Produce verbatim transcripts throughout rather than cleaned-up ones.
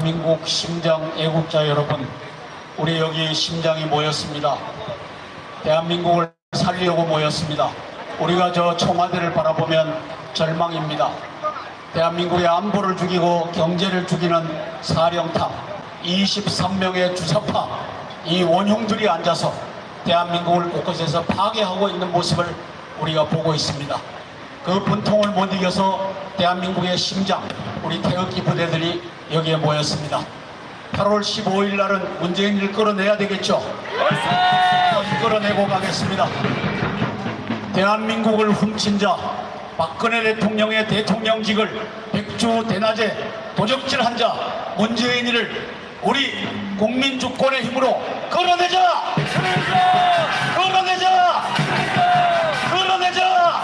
대한민국 심장 애국자 여러분, 우리 여기 심장이 모였습니다. 대한민국을 살리려고 모였습니다. 우리가 저 청와대를 바라보면 절망입니다. 대한민국의 안보를 죽이고 경제를 죽이는 사령탑, 이십삼 명의 주사파, 이 원흉들이 앉아서 대한민국을 곳곳에서 파괴하고 있는 모습을 우리가 보고 있습니다. 그 분통을 못 이겨서 대한민국의 심장, 우리 태극기 부대들이 여기에 모였습니다. 팔월 십오일 날은 문재인을 끌어내야 되겠죠. 끌어내고 가겠습니다. 대한민국을 훔친 자, 박근혜 대통령의 대통령직을 백주 대낮에 도적질한 자 문재인이를 우리 국민주권의 힘으로 끌어내자! 끌어내자! 끌어내자!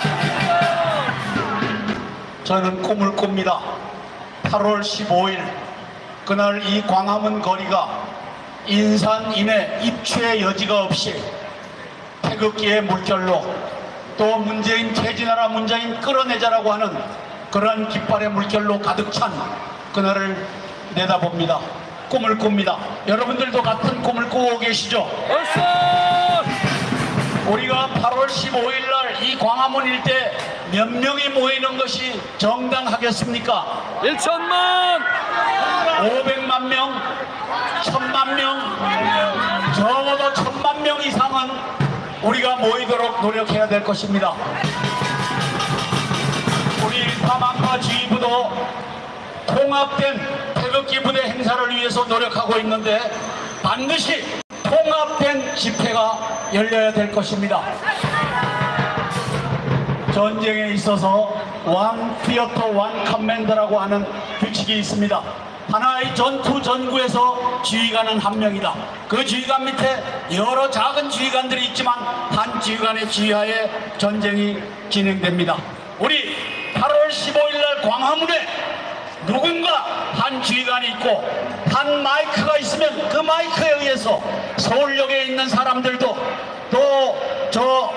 저는 꿈을 꿉니다. 팔월 십오일 그날 이 광화문 거리가 인산인해 입추의 여지가 없이 태극기의 물결로 또 문재인 퇴진하라, 문재인 끌어내자라고 하는 그런 깃발의 물결로 가득 찬 그날을 내다봅니다. 꿈을 꿉니다. 여러분들도 같은 꿈을 꾸고 계시죠? 우리가 팔월 십오일 날 이 광화문 일대 몇 명이 모이는 것이 정당하겠습니까? 일천만! 오백만 명, 천만 명, 적어도 천만 명 이상은 우리가 모이도록 노력해야 될 것입니다. 우리 일파만파 지휘부도 통합된 태극기 부대 행사를 위해서 노력하고 있는데 반드시 통합된 집회가 열려야 될 것입니다. 전쟁에 있어서 원 피어터 원 커맨더라고 하는 규칙이 있습니다. 하나의 전투 전구에서 지휘관은 한 명이다. 그 지휘관 밑에 여러 작은 지휘관들이 있지만 한 지휘관의 지휘하에 전쟁이 진행됩니다. 우리 팔월 십오일 날 광화문에 누군가 한 지휘관이 있고 한 마이크가 있으면 그 마이크에 의해서 서울역에 있는 사람들도 또 저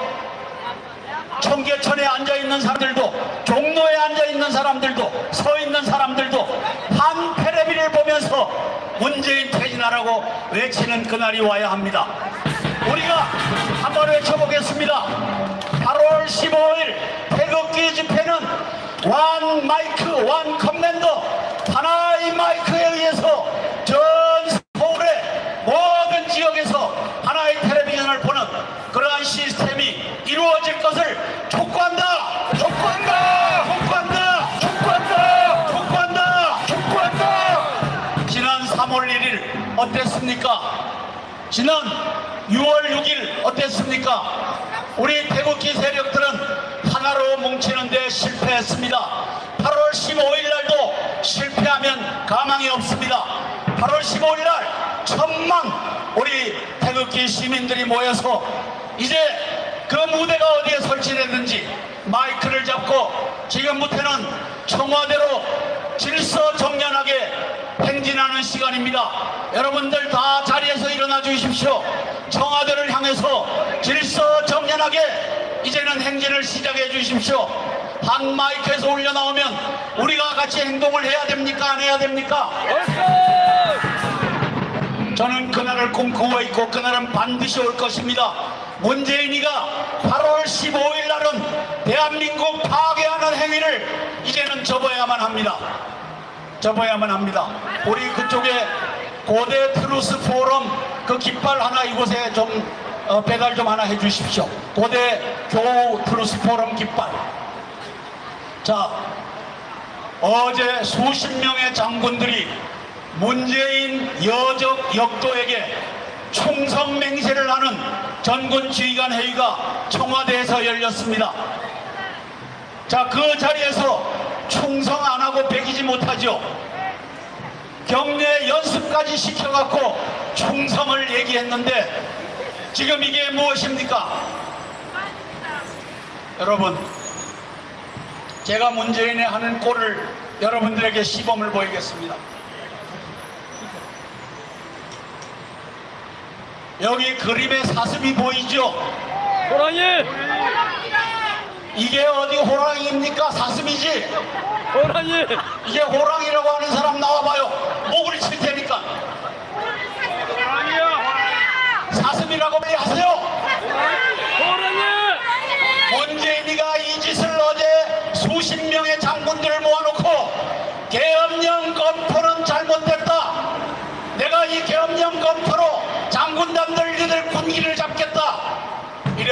청계천에 앉아있는 사람들도 종로에 앉아있는 사람들도 서있는 사람들도 한 테레비를 보면서 문재인 퇴진하라고 외치는 그날이 와야 합니다. 우리가 한번 외쳐보겠습니다. 팔월 십오일 태극기 집회는 원 마이크 원 커맨더, 하나의 마이크에 의해서 전 서울의 모든 지역에서 하나의 텔레비전을 보는 그러한 시스템이 이루어질 것을 촉구한다! 촉구한다! 촉구한다! 촉구한다! 촉구한다! 촉구한다! 지난 삼월 일일 어땠습니까? 지난 유월 육일 어땠습니까? 우리 태극기 세력들은 하나로 뭉치는 데 실패했습니다. 팔월 십오일 날도 실패하면 가망이 없습니다. 팔월 십오일 날 천만 우리 태극기 시민들이 모여서 이제 그 무대가 어디에 설치됐는지 마이크를 잡고 지금부터는 청와대로 질서정연하게 행진하는 시간입니다. 여러분들 다 자리에서 일어나 주십시오. 청와대를 향해서 질서정연하게 이제는 행진을 시작해 주십시오. 한 마이크에서 올려나오면 우리가 같이 행동을 해야 됩니까? 안 해야 됩니까? 저는 그날을 꿈꾸고 있고 그날은 반드시 올 것입니다. 문재인이가 팔월 십오일 날은 대한민국 파괴하는 행위를 이제는 접어야만 합니다. 접어야만 합니다. 우리 그쪽에 고대 트루스 포럼 그 깃발 하나 이곳에 좀 어, 배달 좀 하나 해 주십시오. 고대 교우 트루스 포럼 깃발. 자, 어제 수십 명의 장군들이 문재인 여적 역도에게 충성 맹세를 하는 전군 지휘관 회의가 청와대에서 열렸습니다. 자, 그 자리에서 충성 안 하고 배기지 못하죠. 경례 연습까지 시켜갖고 충성을 얘기했는데 지금 이게 무엇입니까? 여러분, 제가 문재인이 하는 꼴을 여러분들에게 시범을 보이겠습니다. 여기 그림에 사슴이 보이죠? 호랑이! 이게 어디 호랑이입니까? 사슴이지? 호랑이! 이게 호랑이라고 하는 사람 나와봐요. 목을 칠 테.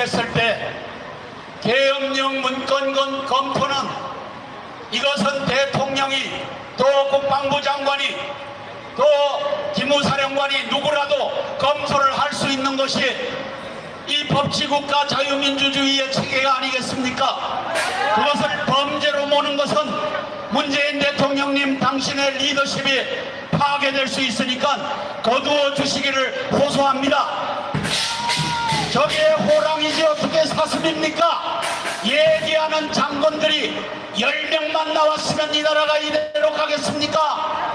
그랬을 때 계엄령 문건 검토는 이것은 대통령이 또 국방부 장관이 또 기무사령관이 누구라도 검토를 할 수 있는 것이 이 법치국가 자유민주주의의 체계가 아니겠습니까? 그것을 범죄로 모는 것은 문재인 대통령님 당신의 리더십이 파괴될 수 있으니까 거두어 주시기를 호소합니다. 저게 호랑이지 어떻게 사슴입니까? 얘기하는 장관들이 열 명만 나왔으면 이 나라가 이대로 가겠습니까?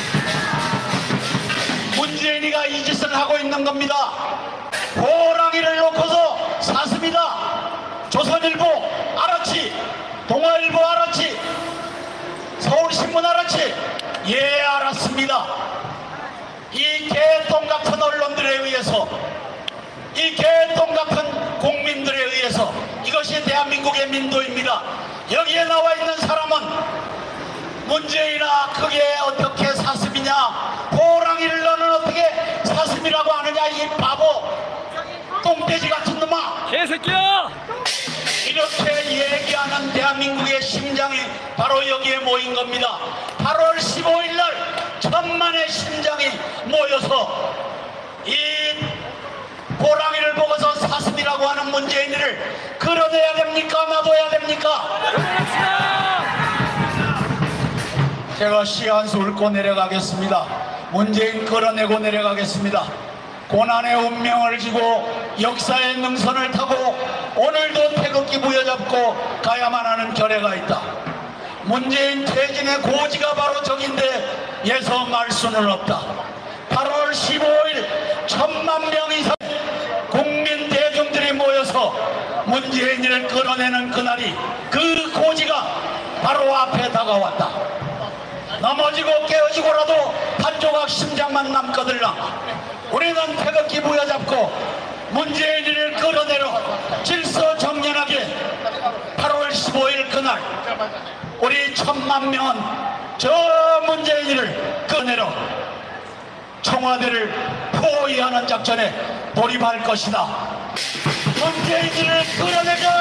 문재인이가 이 짓을 하고 있는 겁니다. 호랑이를 놓고서 사슴이다. 조선일보 알았지? 동아일보 알았지? 서울신문 알았지? 예, 알았습니다. 이 개똥 같은 언론들에 의해서, 이 개똥 같은 국민들에 의해서 이것이 대한민국의 민도입니다. 여기에 나와 있는 사람은 문재인아 그게 어떻게 사슴이냐, 호랑이를 너는 어떻게 사슴이라고 하느냐, 이 바보 똥돼지 같은 놈아, 개새끼야! 이렇게 얘기하는 대한민국의 심장이 바로 여기에 모인 겁니다. 팔월 십오일 날 천만의 심장이 모여서 이 호랑이를 보고서 사슴이라고 하는 문재인을 끌어내야 됩니까? 놔둬야 됩니까? 제가 시 한 수 읊고 내려가겠습니다. 문재인 끌어내고 내려가겠습니다. 고난의 운명을 지고 역사의 능선을 타고 오늘도 태극기 부여잡고 가야만 하는 결의가 있다. 문재인 퇴진의 고지가 바로 저긴데 예서 말 수는 없다. 팔월 십오일 천만 명 이상 국민 대중들이 모여서 문재인을 끌어내는 그날이, 그 고지가 바로 앞에 다가왔다. 넘어지고 깨어지고라도 한 조각 심장만 남거들라 우리는 태극기 부여잡고 문재인을 끌어내려 질서정연하게 팔월 십오일 그날 우리 천만 명은 저 문재인을 끌어내려 청와대를 포위하는 작전에 돌입할 것이다. 문재인을 끌어내자!